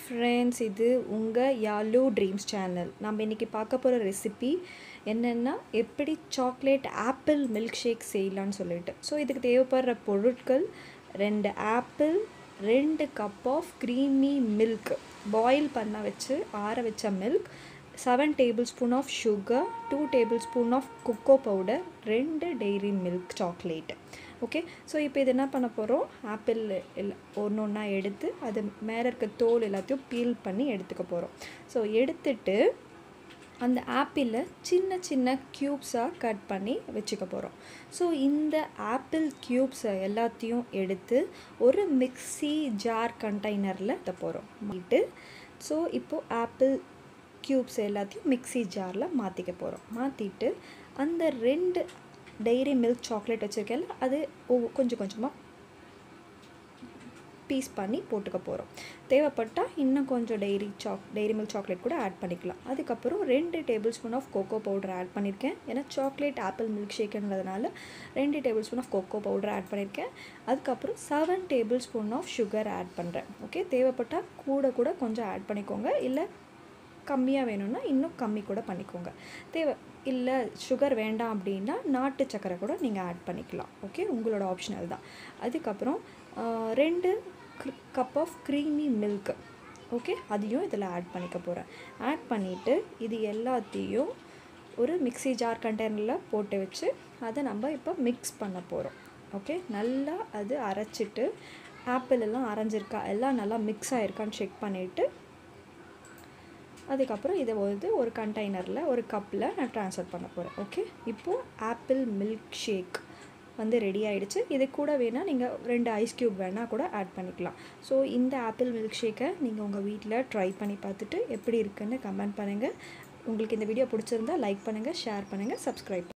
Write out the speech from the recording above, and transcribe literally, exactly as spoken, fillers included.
Friends, இது உங்கள் யாலு dreams channel. நம்ம இன்றைக்கி பார்க்க போகிற ரெசிபி என்னென்னா எப்படி சாக்லேட் ஆப்பிள் மில்க் ஷேக் செய்யலான்னு சொல்லிட்டு. ஸோ இதுக்கு தேவைப்படுற பொருட்கள் ரெண்டு ஆப்பிள், ரெண்டு cup of creamy milk, boil பண்ண வச்சு ஆற வச்ச milk, seven tablespoon of sugar, two tablespoon of cocoa powder, ரெண்டு Dairy Milk chocolate. Okay, so இப்போ இது என்ன பண்ண போகிறோம், ஆப்பிள் இல்லை ஒன்று ஒன்றா எடுத்து அது மேலே இருக்க தோல் எல்லாத்தையும் பீல் பண்ணி எடுத்துக்க போகிறோம். ஸோ எடுத்துட்டு அந்த ஆப்பிளை சின்ன சின்ன க்யூப்ஸாக கட் பண்ணி வச்சுக்க போகிறோம். ஸோ இந்த ஆப்பிள் க்யூப்ஸை எல்லாத்தையும் எடுத்து ஒரு மிக்ஸி ஜார் கண்டெய்னரில் இதை போகிறோம் மாட்டிட்டு. ஸோ இப்போது ஆப்பிள் க்யூப்ஸ் எல்லாத்தையும் மிக்ஸி ஜாரில் மாற்றிக்க போகிறோம். மாற்றிட்டு அந்த ரெண்டு டெய்ரி மில்க் சாக்லேட் வச்சுருக்கேன், அது கொஞ்சம் கொஞ்சமாக பீஸ் பண்ணி போட்டுக்க போகிறோம். தேவைப்பட்டால் இன்னும் கொஞ்சம் டெய்ரி சாக் டெய்ரி மில்க் சாக்லேட் கூட ஆட் பண்ணிக்கலாம். அதுக்கப்புறம் ரெண்டு tablespoon of cocoa powder add பண்ணியிருக்கேன். ஏன்னா சாக்லேட் ஆப்பிள் மில்க் ஷேக்குன்றதுனால ரெண்டு tablespoon of cocoa powder add பண்ணியிருக்கேன். அதுக்கப்புறம் seven tablespoon of sugar add பண்ணுறேன். ஓகே, தேவைப்பட்டால் கூட கூட கொஞ்சம் ஆட் பண்ணிக்கோங்க, இல்லை கம்மியாக வேணும்னா இன்னும் கம்மி கூட பண்ணிக்கோங்க. தேவை இல்லை சுகர் வேண்டாம் அப்படின்னா நாட்டு சக்கரை கூட நீங்கள் ஆட் பண்ணிக்கலாம். ஓகே, உங்களோட ஆப்ஷனல் தான். அதுக்கப்புறம் ரெண்டு cup of creamy milk, okay, அதையும் இதில் ஆட் பண்ணிக்க போகிறேன். ஆட் பண்ணிவிட்டு இது எல்லாத்தையும் ஒரு மிக்ஸி ஜார் கண்டெய்னரில் போட்டு வச்சு அதை நம்ம இப்போ மிக்ஸ் பண்ண போகிறோம். ஓகே, நல்லா அது அரைச்சிட்டு ஆப்பிள் எல்லாம் அரைஞ்சிருக்கா எல்லாம் நல்லா மிக்ஸ் ஆகிருக்கான்னு செக் பண்ணிவிட்டு அதுக்கப்புறம் இதை வந்து ஒரு கண்டெய்னரில் ஒரு கப்பில் நான் ட்ரான்ஸ்ஃபர் பண்ண போகிறேன். ஓகே, இப்போது ஆப்பிள் மில்க் ஷேக் வந்து ரெடி ஆகிடுச்சு. இது கூட வேணால் நீங்கள் ரெண்டு ஐஸ் க்யூப் வேணால் கூட ஆட் பண்ணிக்கலாம். ஸோ இந்த ஆப்பிள் மில்க் ஷேக்கை நீங்கள் உங்கள் வீட்டில் ட்ரை பண்ணி பார்த்துட்டு எப்படி இருக்குன்னு கமெண்ட் பண்ணுங்கள். உங்களுக்கு இந்த வீடியோ பிடிச்சிருந்தா லைக் பண்ணுங்கள், ஷேர் பண்ணுங்கள், சப்ஸ்கிரைப்